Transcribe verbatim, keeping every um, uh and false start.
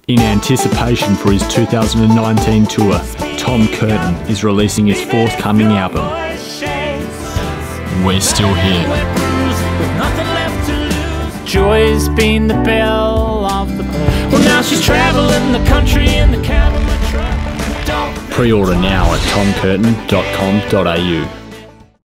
In anticipation for his two thousand nineteen tour, Tom Curtin is releasing his forthcoming album. We're still here. Joy's been the belle of the ball. Well, now she's traveling the country in the cab of my truck. Pre-order now at tom curtin dot com dot a u.